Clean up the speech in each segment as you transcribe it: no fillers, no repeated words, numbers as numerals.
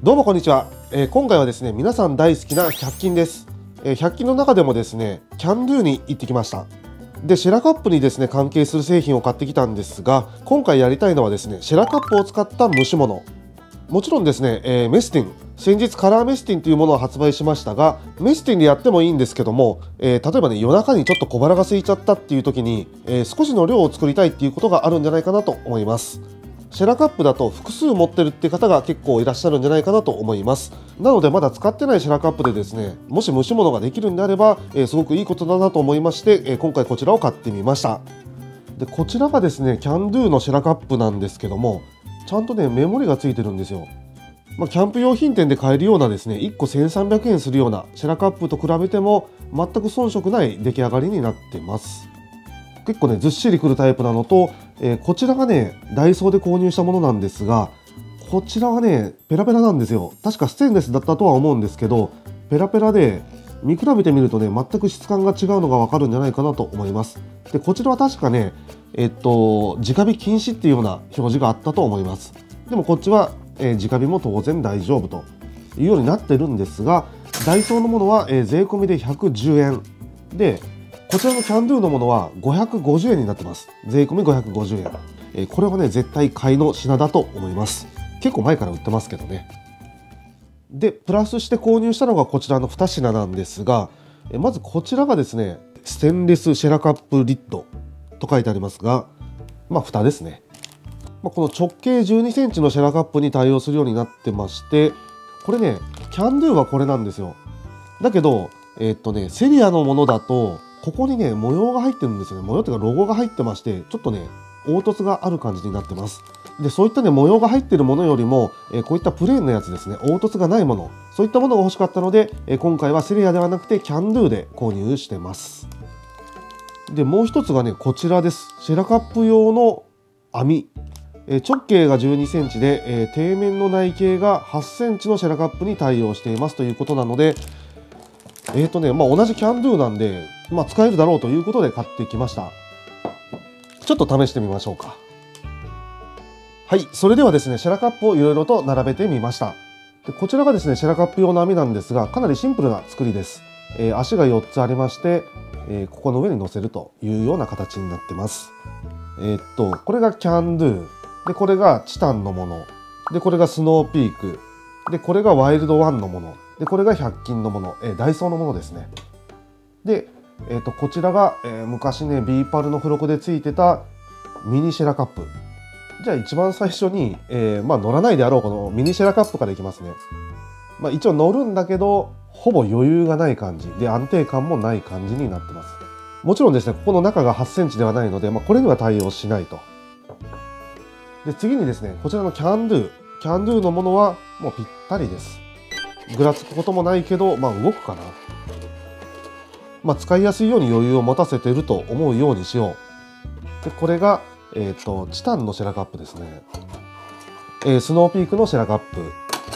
どうもこんにちは。今回はですね、皆さん大好きな100均です。100均の中でもですね、キャンドゥに行ってきました。で、シェラカップにですね、関係する製品を買ってきたんですが、今回やりたいのはですね、シェラカップを使った蒸し物。もちろんですね、メスティン、先日カラーメスティンというものを発売しましたが、メスティンでやってもいいんですけども、例えばね、夜中にちょっと小腹が空いちゃったっていう時に、少しの量を作りたいっていうことがあるんじゃないかなと思います。シェラカップだと複数持ってるって方が結構いらっしゃるんじゃないかなと思います。なのでまだ使ってないシェラカップでですね、もし蒸し物ができるんであれば、すごくいいことだなと思いまして、今回こちらを買ってみました。で、こちらがですね、キャンドゥのシェラカップなんですけども、ちゃんとね、メモリがついてるんですよ。キャンプ用品店で買えるようなですね、1個1300円するようなシェラカップと比べても全く遜色ない出来上がりになってます。結構ね、ずっしりくるタイプなのと、こちらがね、ダイソーで購入したものなんですが、こちらはね、ペラペラなんですよ。確かステンレスだったとは思うんですけど、ペラペラで見比べてみるとね、全く質感が違うのがわかるんじゃないかなと思います。で、こちらは確かね、直火禁止っていうような表示があったと思います。でもこっちは、直火も当然大丈夫というようになってるんですが、ダイソーのものは、税込みで110円で、こちらのキャンドゥのものは550円になってます。税込み550円。これはね、絶対買いの品だと思います。結構前から売ってますけどね。で、プラスして購入したのがこちらの2品なんですが、まずこちらがですね、ステンレスシェラカップリッドと書いてありますが、蓋ですね。この直径12センチのシェラカップに対応するようになってまして、これね、キャンドゥはこれなんですよ。だけど、セリアのものだと、ここにね、模様が入ってるんですよね。模様というかロゴが入ってまして、ちょっとね、凹凸がある感じになってます。で、そういったね、模様が入ってるものよりも、こういったプレーンのやつですね、凹凸がないもの、そういったものが欲しかったので、今回はセリアではなくてキャンドゥで購入してます。で、もう一つがね、こちらです。シェラカップ用の網。直径が12センチで、底面の内径が8センチのシェラカップに対応していますということなので、同じキャンドゥなんで、使えるだろうということで買ってきました。ちょっと試してみましょうか。はい、それではですね、シェラカップをいろいろと並べてみました。で、こちらがですね、シェラカップ用の網なんですが、かなりシンプルな作りです。足が4つありまして、ここの上に乗せるというような形になってます。これがキャンドゥ。で、これがチタンのもの。で、これがスノーピーク。で、これがワイルドワンのもの。で、これが100均のもの。ダイソーのものですね。で、こちらが、昔ね、ビーパルの付録でついてたミニシェラカップ。じゃあ一番最初に、乗らないであろうこのミニシェラカップからいきますね。一応乗るんだけど、ほぼ余裕がない感じ。で、安定感もない感じになってます。もちろんですね、ここの中が8センチではないので、これには対応しないと。で、次にですね、こちらのキャンドゥ。キャンドゥのものはもうぴったりです。ぐらつくこともないけど、動くかな。使いやすいように余裕を持たせていると思うようにしよう。で、これが、チタンのシェラカップですね。スノーピークのシェラカップ。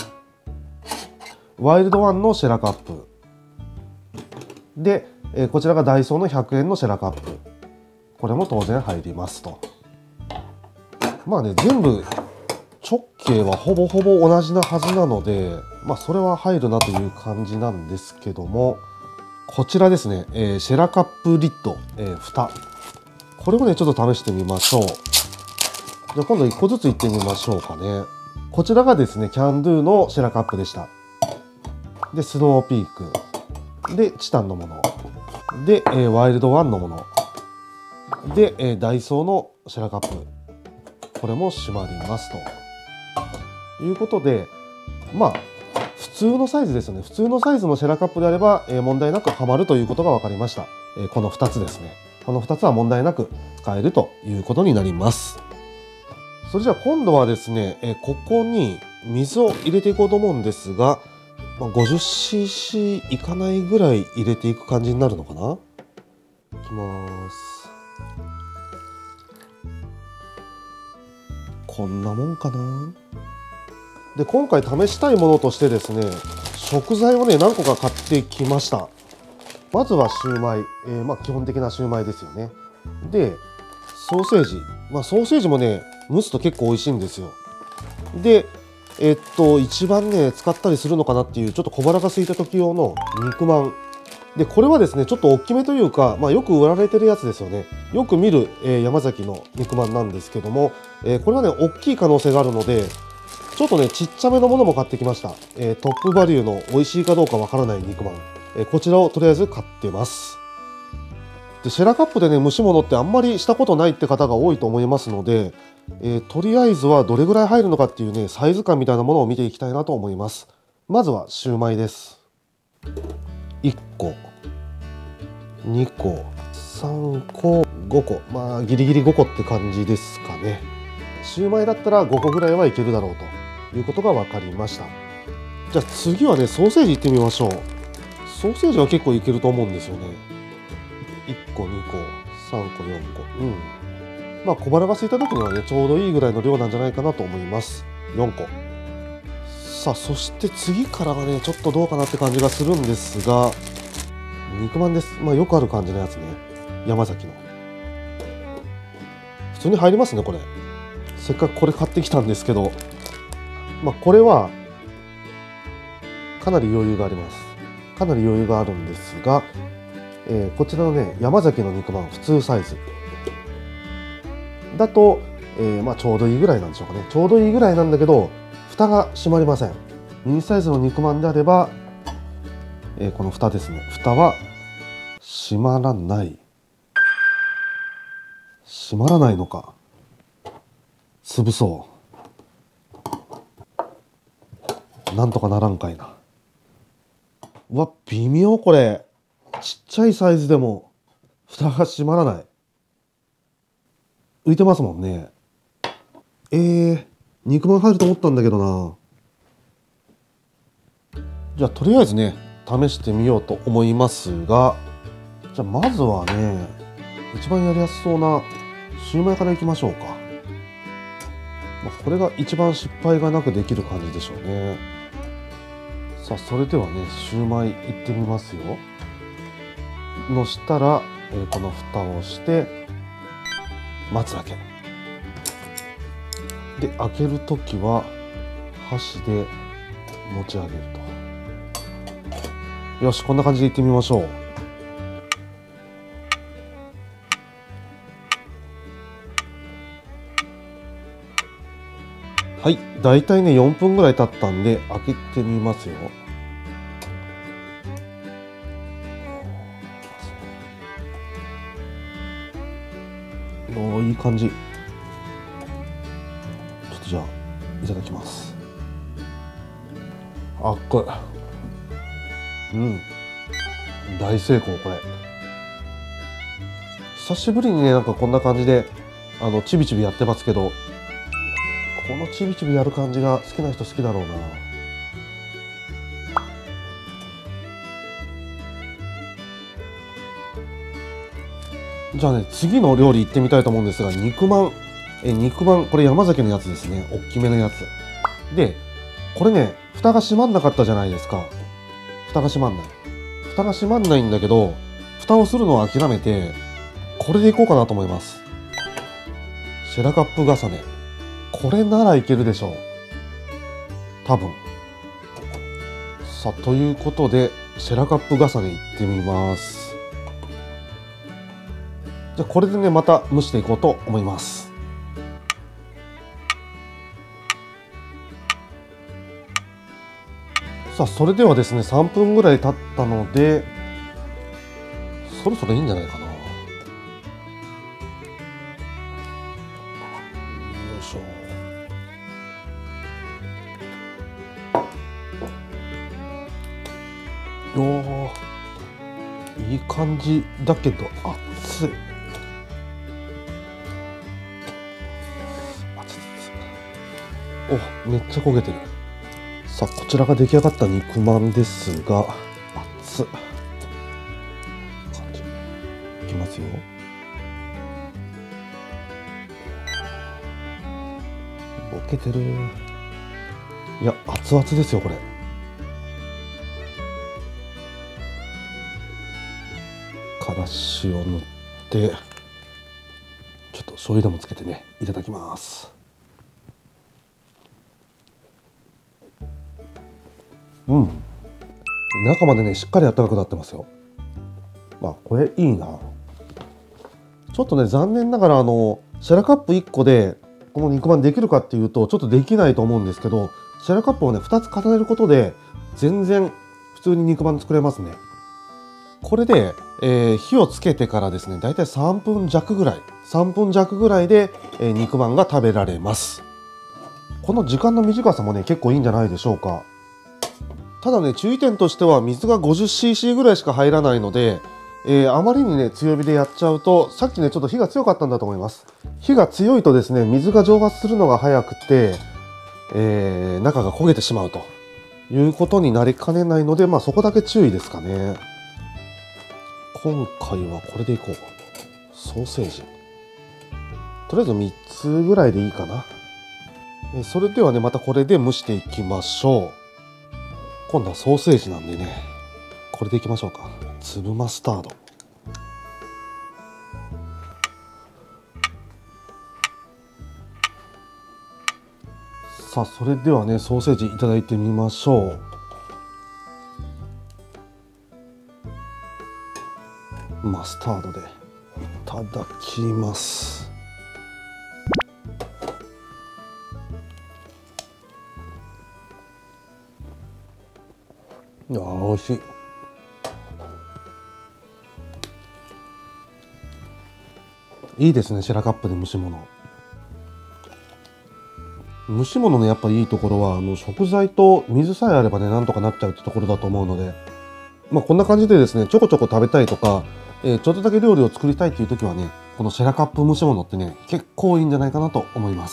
ワイルドワンのシェラカップ。で、こちらがダイソーの100円のシェラカップ。これも当然入りますと。全部直径はほぼほぼ同じなはずなので、それは入るなという感じなんですけども、こちらですね、シェラカップリッド、蓋。これをね、ちょっと試してみましょう。じゃあ今度1個ずついってみましょうかね。こちらがですね、キャンドゥのシェラカップでした。で、スノーピーク。で、チタンのもの。で、ワイルドワンのもの。で、ダイソーのシェラカップ。これも閉まりますということで、普通のサイズですよね。普通のサイズのシェラカップであれば、問題なくはまるということが分かりました。この2つですね。この2つは問題なく使えるということになります。それじゃあ今度はですね、ここに水を入れていこうと思うんですが、50cc いかないぐらい入れていく感じになるのかな。いきます。こんなもんかな。で、今回試したいものとしてですね、食材をね、何個か買ってきました。まずはシューマイ、基本的なシューマイですよね。で、ソーセージ、ソーセージもね、蒸すと結構美味しいんですよ。で、 一番ね使ったりするのかなっていうちょっと小腹が空いた時用の肉まんで、これはですねちょっと大きめというか、よく売られてるやつですよね。よく見る、山崎の肉まんなんですけども、これはね大きい可能性があるので、ちょっとねちっちゃめのものも買ってきました。トップバリューの美味しいかどうかわからない肉まん、こちらをとりあえず買ってます。でシェラカップでね蒸し物ってあんまりしたことないって方が多いと思いますので、とりあえずはどれぐらい入るのかっていうねサイズ感みたいなものを見ていきたいなと思います。まずはシューマイです。1個2個3個5個、ギリギリ5個って感じですかね。シューマイだったら5個ぐらいはいけるだろうということが分かりました。じゃあ次はねソーセージいってみましょう。ソーセージは結構いけると思うんですよね。1個2個3個4個、小腹が空いた時にはねちょうどいいぐらいの量なんじゃないかなと思います。4個。さあそして次からがねちょっとどうかなって感じがするんですが、肉まんです。よくある感じのやつね。山崎の普通に入りますね。これせっかくこれ買ってきたんですけど、これはかなり余裕があります。かなり余裕があるんですが、こちらのね山崎の肉まん普通サイズだと、ちょうどいいぐらいなんでしょうかね。ちょうどいいぐらいなんだけど蓋が閉まりません。ミニサイズの肉まんであれば、この蓋ですね、蓋は閉まらない。閉まらないのか。潰そう。なんとかならんかいな。うわ、微妙これ。ちっちゃいサイズでも蓋が閉まらない。浮いてますもんね。肉まん入ると思ったんだけどな。じゃあとりあえずね試してみようと思いますが、じゃあまずはね一番やりやすそうなシューマイからいきましょうか。これが一番失敗がなくできる感じでしょうね。さあそれではねシューマイいってみますよ。のしたら、この蓋をして待つだけで、開けるときは箸で持ち上げると。よし、こんな感じでいってみましょう。はい、だいたいね4分ぐらい経ったんで開けてみますよ。おー、いい感じ。ちょっとじゃあいただきます。あっこい、大成功。これ久しぶりにねなんかこんな感じでちびちびやってますけど、このちびちびやる感じが好きな人好きだろうな。じゃあね次の料理行ってみたいと思うんですが、肉まん。肉まん、これ山崎のやつですね。大きめのやつで、これね蓋が閉まんなかったじゃないですか。蓋が閉まんない。蓋が閉まんないんだけど、蓋をするのを諦めてこれでいこうかなと思います。シェラカップ重ね。これならいけるでしょう多分。さあということでシェラカップ重ねいってみます。じゃあこれでねまた蒸していこうと思います。さあそれではですね3分ぐらい経ったのでそろそろいいんじゃないかな。よいしょ。よー、いい感じだけど熱い。お、めっちゃ焦げてる。さあこちらが出来上がった肉まんですが、熱っ感じ。いきますよ。ボケてる。いや熱々ですよこれ。からしを塗ってちょっと醤油でもつけてねいただきます。 うん、中までねしっかり温かくなってますよ。まあこれいいな。ちょっとね残念ながらシェラカップ1個でこの肉まんできるかっていうとちょっとできないと思うんですけど、シェラカップをね2つ重ねることで全然普通に肉まん作れますね。これで、火をつけてからですねだいたい3分弱ぐらいで、肉まんが食べられます。この時間の短さもね結構いいんじゃないでしょうか。ただね注意点としては水が 50cc ぐらいしか入らないので、あまりにね強火でやっちゃうと、さっきねちょっと火が強かったんだと思います。火が強いとですね水が蒸発するのが早くて、中が焦げてしまうということになりかねないので、まあそこだけ注意ですかね。今回はこれでいこう。ソーセージとりあえず3つぐらいでいいかな。それではねまたこれで蒸していきましょう。今度はソーセージなんでねこれでいきましょうか。粒マスタード、さあそれではねソーセージいただいてみましょう。マスタードでいただきます。いやー美味しい。いいですねシェラカップで蒸し物。蒸し物のやっぱりいいところは食材と水さえあればねなんとかなっちゃうってところだと思うので、まあこんな感じでですねちょこちょこ食べたいとか、ちょっとだけ料理を作りたいっていう時はねこのシェラカップ蒸し物ってね結構いいんじゃないかなと思います。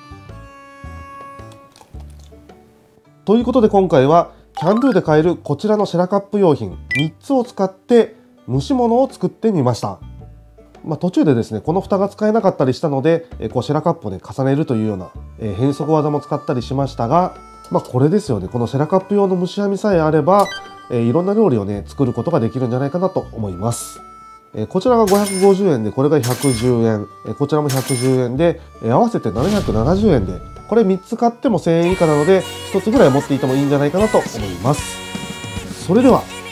ということで今回はキャンドゥで買えるこちらのシェラカップ用品3つを使って蒸し物を作ってみました。まあ、途中でですねこの蓋が使えなかったりしたのでこうシェラカップをね重ねるというような変則技も使ったりしましたが、まあ、これですよね。このシェラカップ用の蒸し網さえあればいろんな料理をね作ることができるんじゃないかなと思います。こちらが550円でこれが110円、こちらも110円で合わせて770円で、これ3つ買っても1000円以下なので1つぐらい持っていてもいいんじゃないかなと思います。それでは